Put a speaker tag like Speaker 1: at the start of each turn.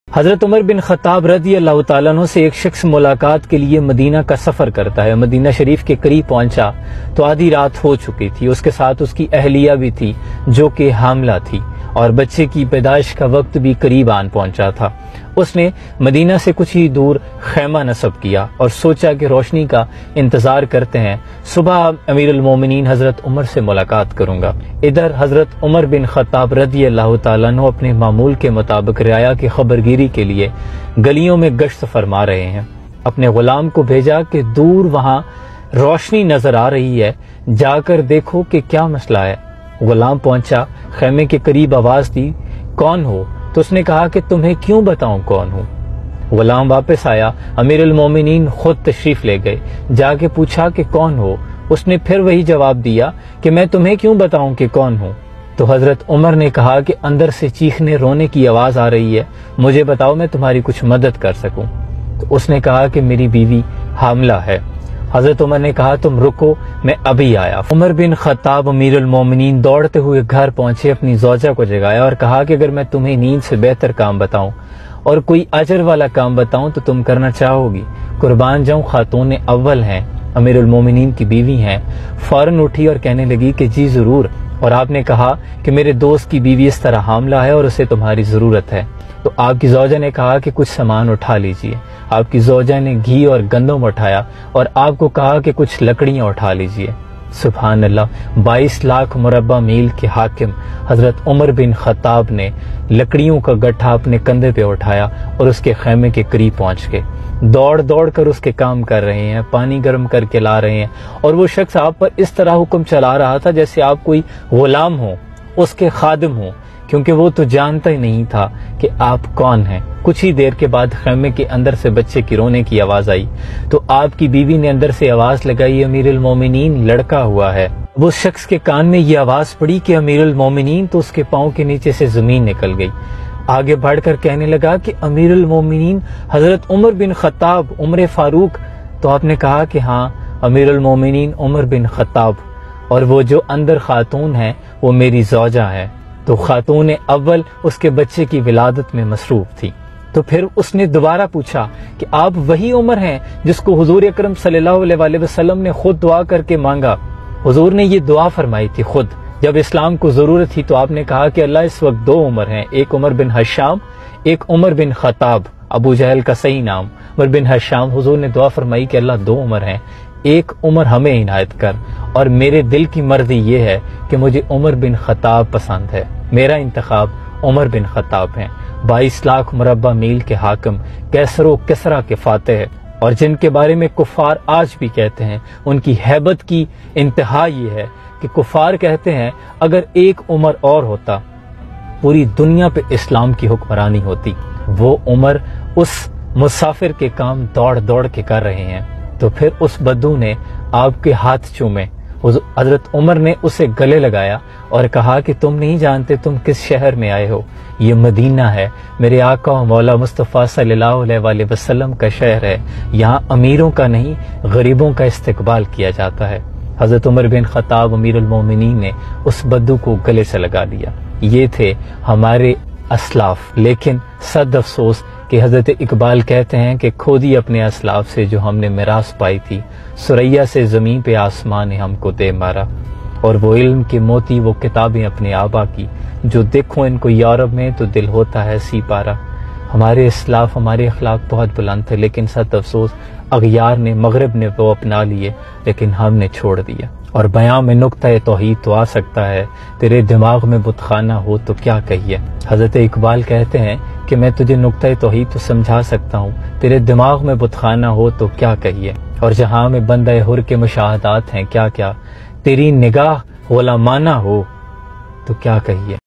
Speaker 1: حضرت عمر بن خطاب رضی اللہ تعالیٰ عنہ سے ایک شخص ملاقات کے لیے مدینہ کا سفر کرتا ہے۔ مدینہ شریف کے قریب پہنچا تو آدھی رات ہو چکی تھی۔ اس کے ساتھ اس کی اہلیہ بھی تھی جو کہ حاملہ تھی اور بچے کی پیدائش کا وقت بھی قریب آن پہنچا تھا۔ اس نے مدینہ سے کچھ ہی دور خیمہ نصب کیا اور سوچا کہ روشنی کا انتظار کرتے ہیں، صبح امیر المومنین حضرت عمر سے ملاقات کروں گا۔ ادھر حضرت عمر بن خطاب رضی اللہ تعالیٰ عنہ اپنے معمول کے مطابق رعایا کی خبرگیری کے لیے گلیوں میں گشت فرما رہے ہیں۔ اپنے غلام کو بھیجا کہ دور وہاں روشنی نظر آ رہی ہے، جا کر دیکھو کہ کیا مسئلہ ہے۔ غلام پہنچا، خیمے کے قریب آواز دی، کون ہو؟ تو اس نے کہا کہ تمہیں کیوں بتاؤں کون ہوں۔ غلام واپس آیا، امیر المومنین خود تشریف لے گئے، جا کے پوچھا کہ کون ہو؟ اس نے پھر وہی جواب دیا کہ میں تمہیں کیوں بتاؤں کہ کون ہوں۔ تو حضرت عمر نے کہا کہ اندر سے چیخنے رونے کی آواز آ رہی ہے، مجھے بتاؤ میں تمہاری کچھ مدد کر سکوں۔ تو اس نے کہا کہ میری بیوی حاملہ ہے۔ حضرت عمر نے کہا تم رکو، میں ابھی آیا۔ عمر بن خطاب امیر المومنین دوڑتے ہوئے گھر پہنچے، اپنی زوجہ کو جگایا اور کہا کہ اگر میں تمہیں نیند سے بہتر کام بتاؤں اور کوئی اجر والا کام بتاؤں تو تم کرنا چاہو گی؟ قربان جاؤں، خاتون اول ہیں، امیر المومنین کی بیوی ہیں۔ فوراً اٹھی اور کہنے لگی کہ جی ضرور، اور آپ نے کہا کہ میرے دوست کی بیوی اس طرح حاملہ ہے اور اسے تمہاری ضرورت ہے۔ تو آپ کی زوجہ نے کہا کہ کچھ سامان اٹھا لیجئے۔ آپ کی زوجہ نے گھی اور گندم اٹھایا اور آپ کو کہا کہ کچھ لکڑیاں اٹھا لیجئے۔ سبحان اللہ، 22 لاکھ مربع میل کے حاکم حضرت عمر بن خطاب نے لکڑیوں کا گٹھا اپنے کندھے پہ اٹھایا اور اس کے خیمے کے قریب پہنچ گئے۔ دوڑ دوڑ کر اس کے کام کر رہے ہیں، پانی گرم کر کے لا رہے ہیں، اور وہ شخص آپ پر اس طرح حکم چلا رہا تھا جیسے آپ کوئی غلام ہو، اس کے خادم ہو، کیونکہ وہ تو جانتا ہی نہیں تھا کہ آپ کون ہیں۔ کچھ ہی دیر کے بعد خیمے کے اندر سے بچے کی رونے کی آواز آئی تو آپ کی بیوی نے اندر سے آواز لگائی، امیر المومنین لڑکا ہوا ہے۔ وہ شخص کے کان میں یہ آواز پڑی کہ امیر المومنین، تو اس کے پاؤں کے نیچے سے زمین نکل گئی۔ آگے بڑھ کر کہنے لگا کہ امیر المومنین حضرت عمر بن خطاب، عمر فاروق۔ تو آپ نے کہا کہ ہاں، امیر المومنین عمر بن خطاب، اور وہ جو اندر خاتون ہے وہ میری زوجہ ہے۔ تو خاتون اول اس کے بچے کی ولادت میں مصروف تھی۔ تو پھر اس نے دوبارہ پوچھا کہ آپ وہی عمر ہیں جس کو حضور اکرم صلی اللہ علیہ وسلم نے خود دعا کر کے مانگا؟ حضور نے یہ دعا فرمائی تھی خود، جب اسلام کو ضرورت تھی تو آپ نے کہا کہ اللہ اس وقت 2 عمر ہیں، ایک عمر بن حشام، ایک عمر بن خطاب، ابو جہل کا صحیح نام عمر بن حشام۔ حضور نے دعا فرمائی کہ اللہ 2 عمر ہیں، ایک عمر ہمیں عنایت کر، اور میرے دل کی مرضی یہ ہے کہ مجھے عمر بن خطاب پسند ہے، میرا انتخاب عمر بن خطاب ہیں۔ 22 لاکھ مربع میل کے حاکم، کیسر و کسرا کے فاتح ہے، اور جن کے بارے میں کفار آج بھی کہتے ہیں، ان کی ہیبت کی انتہا یہ ہے کہ کفار کہتے ہیں اگر ایک عمر اور ہوتا پوری دنیا پہ اسلام کی حکمرانی ہوتی۔ وہ عمر اس مسافر کے کام دوڑ دوڑ کے کر رہے ہیں۔ تو پھر اس بدو نے آپ کے ہاتھ چومے، حضرت عمر نے اسے گلے لگایا اور کہا کہ تم نہیں جانتے تم کس شہر میں آئے ہو، یہ مدینہ ہے، میرے آقا و مولا مصطفیٰ صلی اللہ علیہ وسلم کا شہر ہے، یہاں امیروں کا نہیں غریبوں کا استقبال کیا جاتا ہے۔ حضرت عمر بن خطاب امیر المومنین نے اس بدو کو گلے سے لگا لیا۔ یہ تھے ہمارے اسلاف، لیکن صد افسوس کہ حضرت اقبال کہتے ہیں کہ کھو دی اپنے اسلاف سے جو ہم نے میراث پائی تھی، ثریا سے زمین پہ آسمان نے ہم کو دے مارا، اور وہ علم کے موتی وہ کتابیں اپنے آبا کی، جو دیکھو ان کو یورپ میں تو دل ہوتا ہے سی پارا۔ ہمارے اسلاف، ہمارے اخلاق بہت بلند تھے، لیکن صد افسوس اغیار نے، مغرب نے وہ اپنا لیے، لیکن ہم نے چھوڑ دیا۔ اور بیان میں نقطہ توحید تو آ سکتا ہے، تیرے دماغ میں بت خانہ ہو تو کیا کہیے۔ حضرت اقبال کہتے ہیں کہ میں تجھے نقطہ توحید تو سمجھا سکتا ہوں، تیرے دماغ میں بت خانہ ہو تو کیا کہیے۔ اور جہاں میں بندہ حر کے مشاہدات ہیں کیا کیا، تیری نگاہ غلامانہ ہو تو کیا کہیے۔